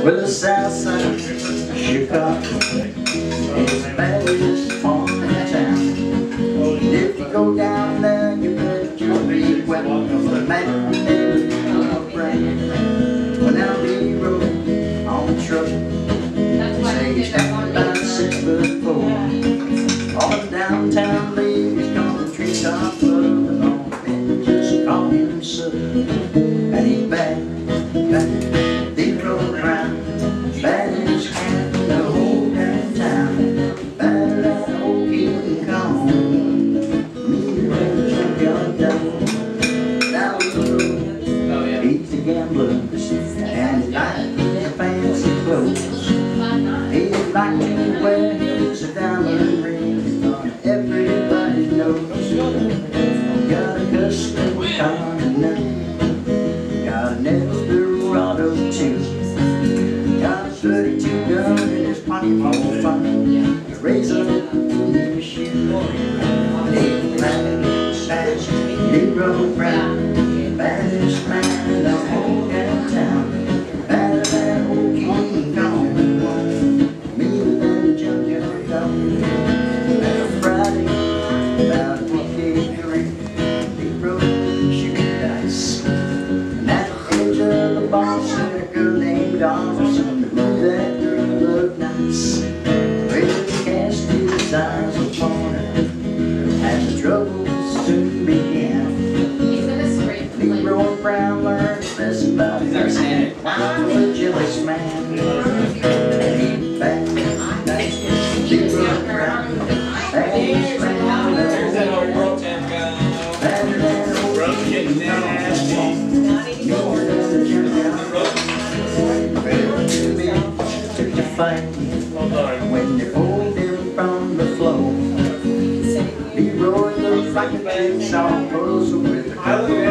Well, the south side of Chicago is the baddest part of town. If you go down there, you bet you'll be wet. The man never rain. When I'll be rolling on the truck, say he's down about 6'4". All the downtown ladies come to treetop club, and all the men just call him Sir. And he's back, they roll around, baddest cat in the whole damn town. Better than the whole King Kong. Me and the gun down. Now we roll, he's the gambler, and he likes the fancy clothes. He likes to wear his diamond ring, everybody knows. Got a custom Continental, got an Eldorado too. Got a 32 gun in his pocket for fun, a razor in his shoe. He rides fast, he rolls round, baddest man in the whole damn town. Better than old King Kong, meaner than a junkyard dog. And a Friday, about a weekday drink, he broke shoot dice. And at the edge of the bar, a girl named Officer, that girl looked nice. Ready to cast his eyes upon her, and the troubles soon began. Leroy Brown learned a lesson about him, I'm a jealous man. And he back, Leroy Brown, baddest man, better than old King Kong. Meaner than a junkyard. Took the fight when they pulled him from the floor. Leroy looked like a jigsaw puzzle with a couple